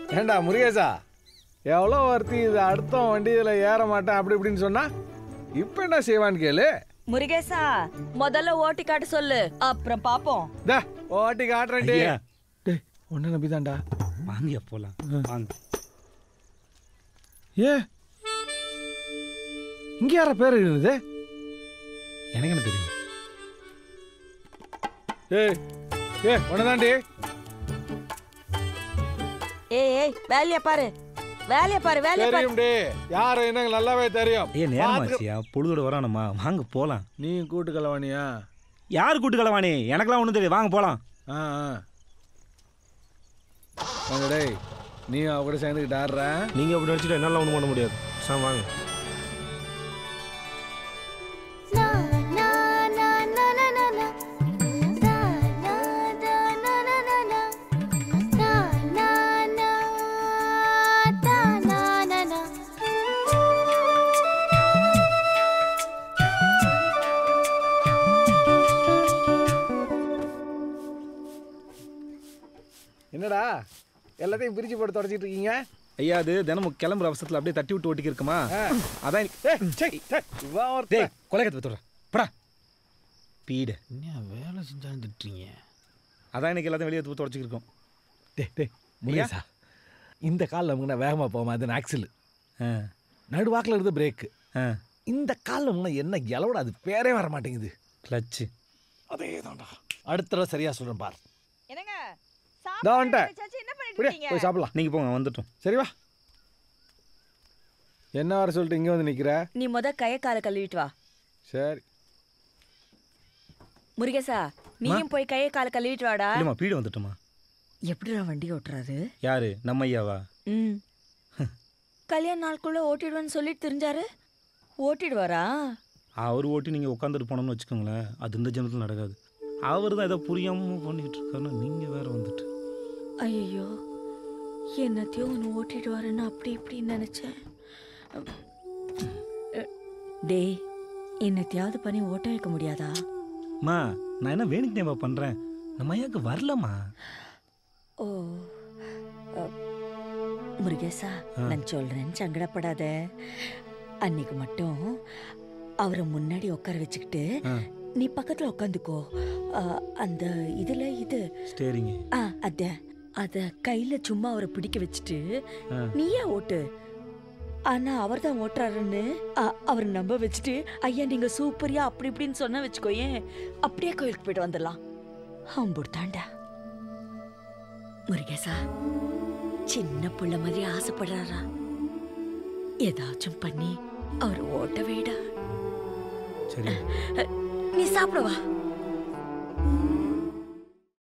ஏண்டா முருகேசா, எவ்வளோ ஒருத்தி இது அடுத்த வண்டி இதில் ஏற மாட்டேன் அப்படி இப்படின்னு சொன்னா இப்போ என்ன செய்வான்னு கேளு. முருகேசா, முதல்ல ஓட்டி காட்ட சொல்லு, அப்புறம் பாப்போம். ஓட்டி காட்டுறேன். டேய் ஒன்ன நம்பிதான்டா. வாங்க போலாம் வாங்க. ஏ இங்க யார பேர் இருக்குது? எனக்கு என்ன தெரியும்? ஒன்னதாண்டி. ஏய் வேலைய பாரு, வேலைய பாரு, வேலைய பாரு. தெரியும் யாரு என்ன நல்லாவே தெரியும். நேரமாச்சியா, பொழுதோட வரானம்மா, வாங்க போலாம். நீ கூட்டு கலவானியா? யார் கூட்டு கலவானி? எனக்கெல்லாம் ஒன்றும் தெரியும், வாங்க போலாம். டேய் நீ அவ கூட சேர்ந்துக்கிட்டு ஆடுற. நீங்க அப்படி நடிச்சுட்டு என்னால ஒன்றும் பண்ண முடியாது. சார் வாங்க. என்னடா எல்லாத்தையும் பிரிச்சு போட்டு தொடச்சிட்டு இருக்கீங்க? ஐயா அது தினமும் கிளம்புற அவசரத்தில் அப்படியே தட்டி விட்டு ஓட்டிக்கு இருக்குமா, அதான் கொலைக்கத்து விட்டுறேன் படா பீட. என்ன வேலை செஞ்சாலும் திட்டுறீங்க? அதான் இன்னைக்கு எல்லாத்தையும் வெளியே தொடச்சிக்கிருக்கோம். முருகேசா, இந்த காலில் முன்ன வேகமாக போமா, அது ஆக்சில் நடுவாக்கில் இருந்து பிரேக்கு. இந்த காலில் முன்ன என்ன இலவோட அது பேரே வர மாட்டேங்குது. கிளச்சு. அதே தான்டா. அடுத்த தடவை சரியா சொல்றேன் பார். என்னங்க போய் சாப்பிடலாம். நீங்க போங்க, வந்துட்டோம். சரி வா. என்ன வர சொல்லிட்டு இங்க வந்து நிக்கிற? நீ முத கைய கால கழுவிட்டு வா. சரி முருகேசா, நீயும் போய் கைய கால கழுவிட்டு வாடா. இல்லம்மா பீடு வந்துட்டோமா. எப்படிடா வண்டி ஓட்டுறாரு? யாரு? நம்ம ஐயாவா? கல்யாண நாளுக்குள்ள ஓட்டிடுவேன்னு சொல்லிட்டு தெரிஞ்சாரு, ஓட்டிடுவாரா? அவர் ஓட்டி நீங்க உட்காந்துட்டு போனோம்னு வச்சுக்கோங்களேன், அது இந்த ஜனத்தில் நடக்காது. அவர் தான் ஏதோ புரியாம பண்ணிக்கிட்டு இருக்காருன்னா நீங்க வேற வந்துட்டு. ஐயோ, என்னத்தையும் ஒன்று ஓட்டிடுவாருன்னு அப்படி இப்படின்னு நினைச்சேன். டேய், என்னத்தையாவது பண்ணி ஓட்ட வைக்க முடியாதா? மா நான் என்ன வேணுக்குனேவா பண்றேன், நம்ம ஐயாவுக்கு வரலம்மா. ஓ முருகேசா, நான் சொல்றேன், சங்கடப்படாத. அன்னைக்கு மட்டும் அவரை முன்னாடி உட்கார வச்சுக்கிட்டு நீ பக்கத்துல உட்காந்துக்கோ. அந்த இதுல இது ஸ்டேரிங், அத கையில சும்மா அவரை பிடிக்க வச்சுட்டு நீயே ஓட்டு. ஆனா அவர் தான் ஓட்டுறாருன்னு அவர் நம்ப வச்சுட்டு, ஐயா நீங்க சூப்பரியா அப்படி இப்படின்னு சொன்ன வச்சுக்கோயேன், அப்படியே கோயிலுக்கு போயிட்டு வந்துடலாம். அம்புடுத்தாண்டா. முருகேசா, சின்ன புள்ள மாதிரி ஆசைப்படுறாரா? ஏதாச்சும் பண்ணி அவர் ஓட்ட வைடா. சரி நீ சாப்பிடவா?